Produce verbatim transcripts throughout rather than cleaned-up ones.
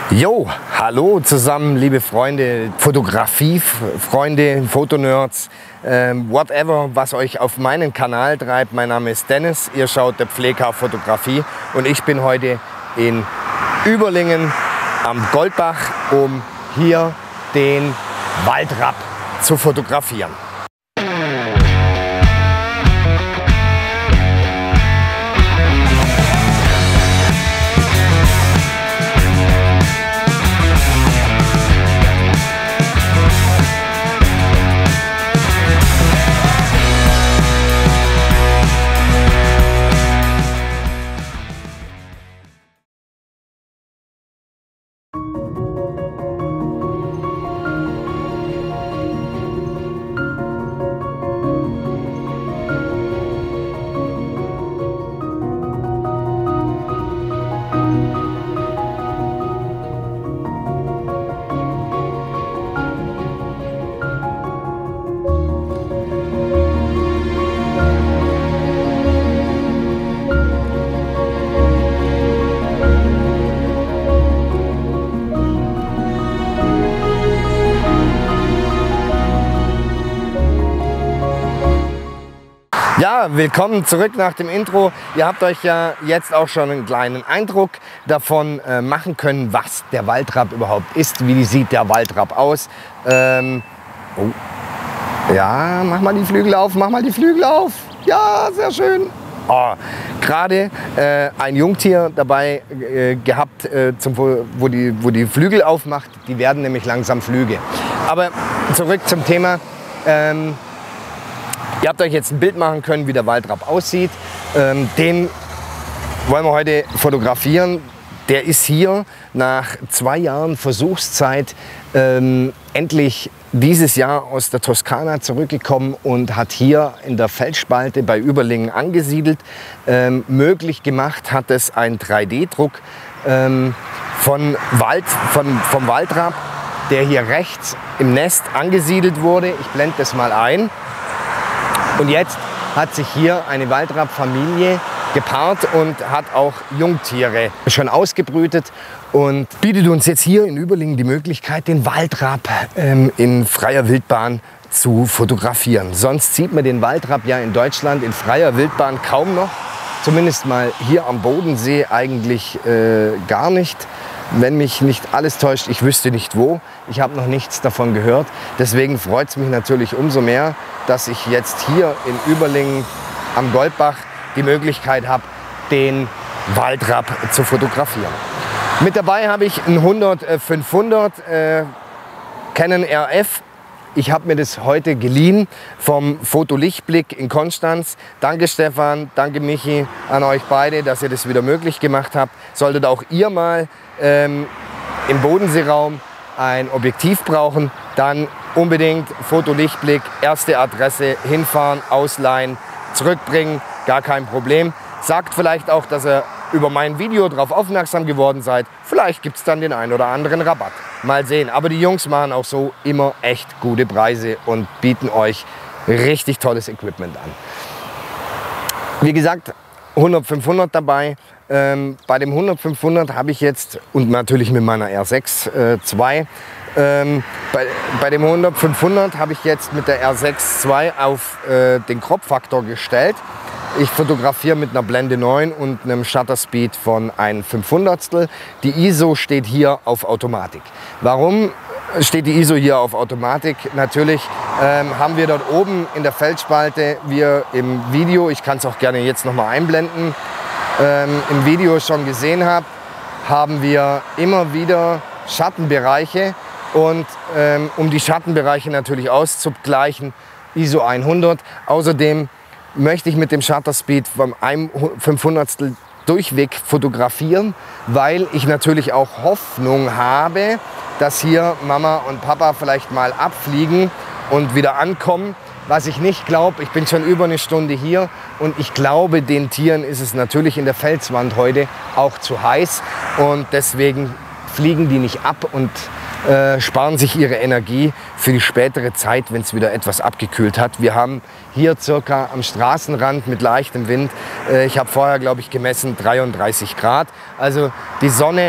Jo, hallo zusammen, liebe Freunde, Fotografie-Freunde, Fotonerds, ähm, whatever, was euch auf meinen Kanal treibt. Mein Name ist Dennis, ihr schaut der Pfleger Fotografie und ich bin heute in Überlingen am Goldbach, um hier den Waldrapp zu fotografieren. Ja, willkommen zurück nach dem Intro. Ihr habt euch ja jetzt auch schon einen kleinen Eindruck davon äh, machen können, was der Waldrapp überhaupt ist. Wie sieht der Waldrapp aus? Ähm, oh. Ja, mach mal die Flügel auf, mach mal die Flügel auf. Ja, sehr schön. Oh, gerade äh, ein Jungtier dabei äh, gehabt, äh, zum, wo, die, wo die Flügel aufmacht. Die werden nämlich langsam Flüge. Aber zurück zum Thema. Ähm, Ihr habt euch jetzt ein Bild machen können, wie der Waldrapp aussieht. Ähm, den wollen wir heute fotografieren. Der ist hier nach zwei Jahren Versuchszeit ähm, endlich dieses Jahr aus der Toskana zurückgekommen und hat hier in der Felsspalte bei Überlingen angesiedelt. Ähm, möglich gemacht hat es ein drei D Druck ähm, von Wald, von, vom Waldrapp, der hier rechts im Nest angesiedelt wurde. Ich blende das mal ein. Und jetzt hat sich hier eine Waldrapp-Familie gepaart und hat auch Jungtiere schon ausgebrütet und bietet uns jetzt hier in Überlingen die Möglichkeit, den Waldrapp ähm, in freier Wildbahn zu fotografieren. Sonst sieht man den Waldrapp ja in Deutschland in freier Wildbahn kaum noch. Zumindest mal hier am Bodensee eigentlich äh, gar nicht. Wenn mich nicht alles täuscht, ich wüsste nicht wo. Ich habe noch nichts davon gehört. Deswegen freut es mich natürlich umso mehr, dass ich jetzt hier in Überlingen am Goldbach die Möglichkeit habe, den Waldrapp zu fotografieren. Mit dabei habe ich ein hundert fünfhundert äh, Canon R F. Ich habe mir das heute geliehen vom Fotolichtblick in Konstanz. Danke Stefan, danke Michi an euch beide, dass ihr das wieder möglich gemacht habt. Solltet auch ihr mal ähm, im Bodenseeraum ein Objektiv brauchen, dann unbedingt Fotolichtblick, erste Adresse, hinfahren, ausleihen, zurückbringen, gar kein Problem. Sagt vielleicht auch, dass ihr über mein Video darauf aufmerksam geworden seid. Vielleicht gibt es dann den einen oder anderen Rabatt. Mal sehen. Aber die Jungs machen auch so immer echt gute Preise und bieten euch richtig tolles Equipment an. Wie gesagt, hundert fünfhundert dabei. Ähm, bei dem hundert fünfhundert habe ich jetzt, und natürlich mit meiner R sechs zwei, ähm, bei, bei dem hundert fünfhundert habe ich jetzt mit der R sechs zwei auf äh, den Crop-Faktor gestellt. Ich fotografiere mit einer Blende neun und einem Shutter Speed von ein fünfhundertstel. Die I S O steht hier auf Automatik. Warum steht die I S O hier auf Automatik? Natürlich ähm, haben wir dort oben in der Felsspalte, wir im Video, ich kann es auch gerne jetzt noch mal einblenden, ähm, im Video schon gesehen habt, haben wir immer wieder Schattenbereiche. Und ähm, um die Schattenbereiche natürlich auszugleichen, I S O hundert. Außerdem möchte ich mit dem Shutter Speed vom ein fünfhundertstel durchweg fotografieren, weil ich natürlich auch Hoffnung habe, dass hier Mama und Papa vielleicht mal abfliegen und wieder ankommen. Was ich nicht glaube, ich bin schon über eine Stunde hier und ich glaube, den Tieren ist es natürlich in der Felswand heute auch zu heiß und deswegen fliegen die nicht ab und äh, sparen sich ihre Energie für die spätere Zeit, wenn es wieder etwas abgekühlt hat. Wir haben hier circa am Straßenrand mit leichtem Wind, äh, ich habe vorher, glaube ich, gemessen, dreiunddreißig Grad. Also die Sonne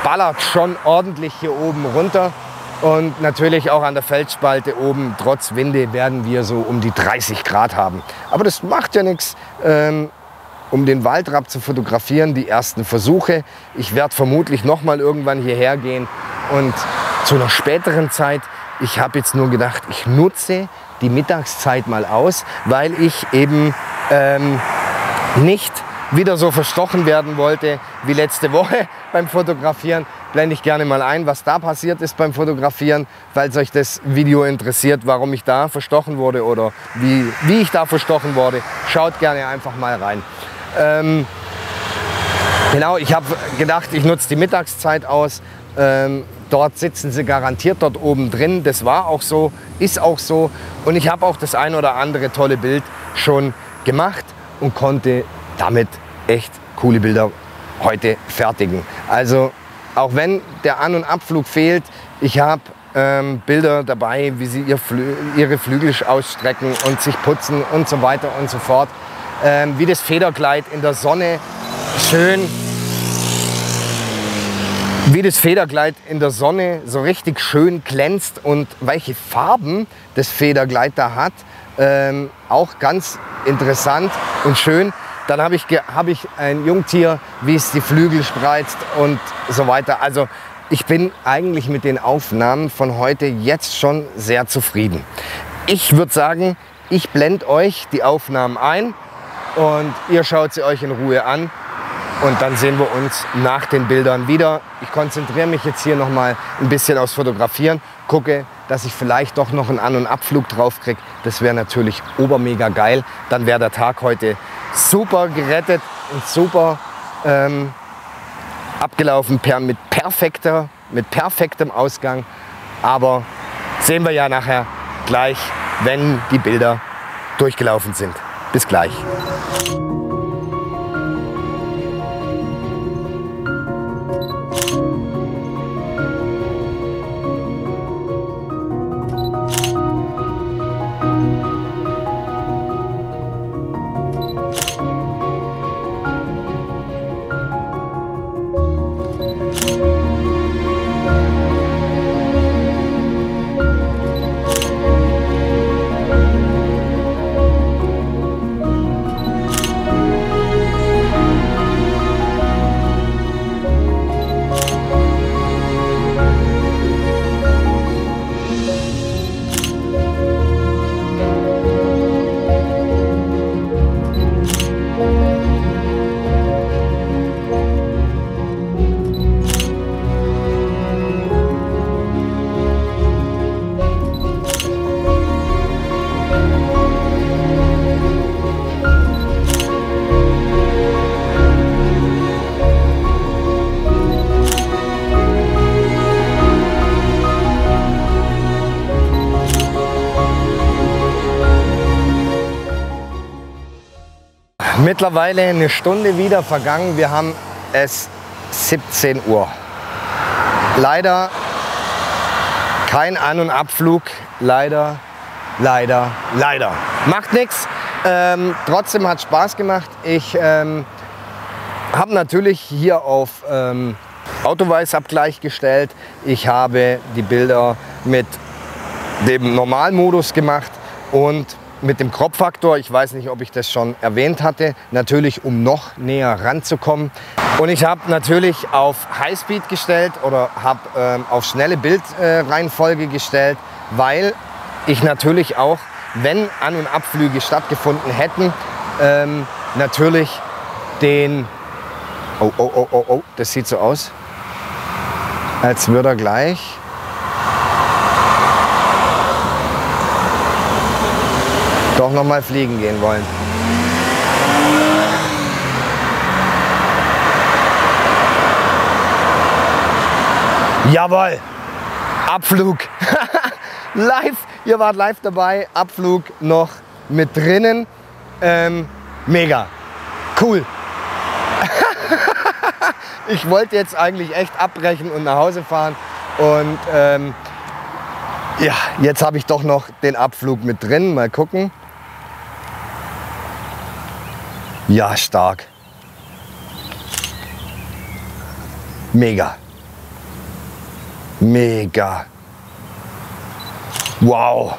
ballert schon ordentlich hier oben runter. Und natürlich auch an der Felsspalte oben, trotz Winde, werden wir so um die dreißig Grad haben. Aber das macht ja nichts, ähm, um den Waldrapp zu fotografieren, die ersten Versuche. Ich werde vermutlich noch mal irgendwann hierher gehen und zu einer späteren Zeit. Ich habe jetzt nur gedacht, ich nutze die Mittagszeit mal aus, weil ich eben ähm, nicht wieder so verstochen werden wollte wie letzte Woche beim Fotografieren. Blende ich gerne mal ein, was da passiert ist beim Fotografieren, falls euch das Video interessiert, warum ich da verstochen wurde oder wie, wie ich da verstochen wurde. Schaut gerne einfach mal rein. Ähm, genau, ich habe gedacht, ich nutze die Mittagszeit aus. Ähm, dort sitzen sie garantiert dort oben drin. Das war auch so, ist auch so. Und ich habe auch das ein oder andere tolle Bild schon gemacht und konnte damit echt coole Bilder heute fertigen. Also auch wenn der An- und Abflug fehlt, ich habe ähm, Bilder dabei, wie sie ihr Flü ihre Flügel ausstrecken und sich putzen und so weiter und so fort. Ähm, wie das Federkleid in der Sonne schön, wie das Federkleid in der Sonne so richtig schön glänzt und welche Farben das Federkleid da hat. Ähm, auch ganz interessant und schön. Dann habe ich, hab ich ein Jungtier, wie es die Flügel spreizt und so weiter. Also ich bin eigentlich mit den Aufnahmen von heute jetzt schon sehr zufrieden. Ich würde sagen, ich blende euch die Aufnahmen ein und ihr schaut sie euch in Ruhe an. Und dann sehen wir uns nach den Bildern wieder. Ich konzentriere mich jetzt hier noch mal ein bisschen aufs Fotografieren. Gucke, dass ich vielleicht doch noch einen An- und Abflug drauf kriege. Das wäre natürlich obermega geil. Dann wäre der Tag heute super gerettet und super ähm, abgelaufen per, mit, perfekter, mit perfektem Ausgang. Aber sehen wir ja nachher gleich, wenn die Bilder durchgelaufen sind. Bis gleich. Mittlerweile eine Stunde wieder vergangen. Wir haben es siebzehn Uhr. Leider kein An- und Abflug. Leider, leider, leider. Macht nichts. Ähm, trotzdem hat Spaß gemacht. Ich ähm, habe natürlich hier auf ähm, Autoweißabgleich gestellt. Ich habe die Bilder mit dem Normalmodus gemacht und mit dem Crop-Faktor. Ich weiß nicht, ob ich das schon erwähnt hatte. Natürlich, um noch näher ranzukommen. Und ich habe natürlich auf Highspeed gestellt oder habe ähm, auf schnelle Bildreihenfolge äh, gestellt, weil ich natürlich auch, wenn An- und Abflüge stattgefunden hätten, ähm, natürlich den... Oh, oh, oh, oh, oh, das sieht so aus, als würde er gleich... doch noch mal fliegen gehen wollen. Jawohl! Abflug! Live! Ihr wart live dabei. Abflug noch mit drinnen. Ähm, mega! Cool! Ich wollte jetzt eigentlich echt abbrechen und nach Hause fahren. Und ähm, ja, jetzt habe ich doch noch den Abflug mit drin. Mal gucken. Ja, stark. Mega. Mega. Wow.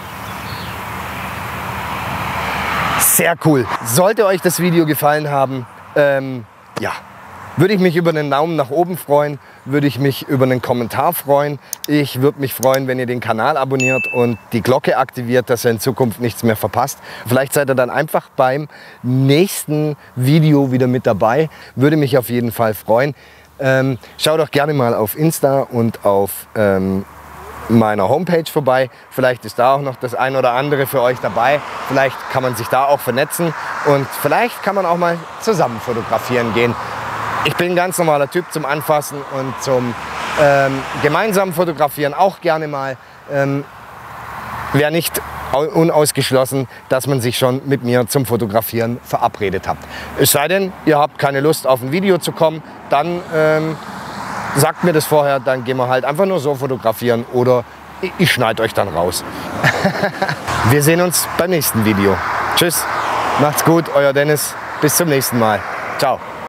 Sehr cool. Sollte euch das Video gefallen haben, ähm, ja, würde ich mich über einen Daumen nach oben freuen, würde ich mich über einen Kommentar freuen. Ich würde mich freuen, wenn ihr den Kanal abonniert und die Glocke aktiviert, dass ihr in Zukunft nichts mehr verpasst. Vielleicht seid ihr dann einfach beim nächsten Video wieder mit dabei. Würde mich auf jeden Fall freuen. Ähm, schaut doch gerne mal auf Insta und auf ähm, meiner Homepage vorbei. Vielleicht ist da auch noch das ein oder andere für euch dabei. Vielleicht kann man sich da auch vernetzen und vielleicht kann man auch mal zusammen fotografieren gehen. Ich bin ein ganz normaler Typ zum Anfassen und zum ähm, gemeinsamen Fotografieren auch gerne mal. Ähm, Wäre nicht unausgeschlossen, dass man sich schon mit mir zum Fotografieren verabredet hat. Es sei denn, ihr habt keine Lust auf ein Video zu kommen, dann ähm, sagt mir das vorher, dann gehen wir halt einfach nur so fotografieren oder ich, ich schneide euch dann raus. Wir sehen uns beim nächsten Video. Tschüss, macht's gut, euer Dennis, bis zum nächsten Mal. Ciao.